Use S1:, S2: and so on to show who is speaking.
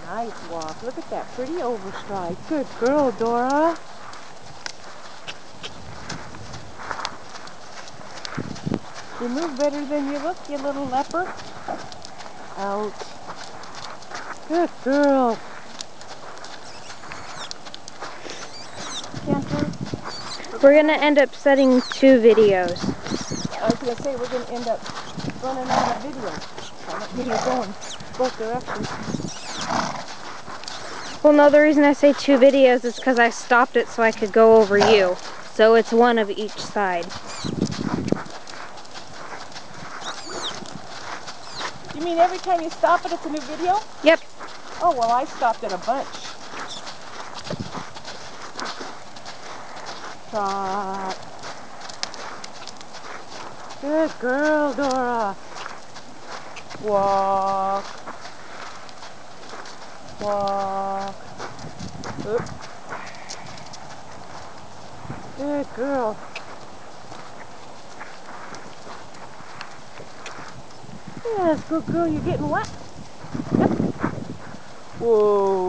S1: Nice walk. Look at that pretty overstride. Good girl, Dora. You move better than you look, you little leper. Out. Good girl. Canter.
S2: We're going to end up setting 2 videos.
S1: I was going to say we're going to end up running out of video. I don't think you're going both directions.
S2: Well, no, the reason I say 2 videos is because I stopped it so I could go over you. So it's one of each side.
S1: You mean every time you stop it, it's a new video?
S2: Yep.
S1: Oh, well, I stopped it a bunch. Trot. Good girl, Dora. Walk. Walk. Oop. Good girl. Yes, good girl. You're getting wet. Yep. Whoa.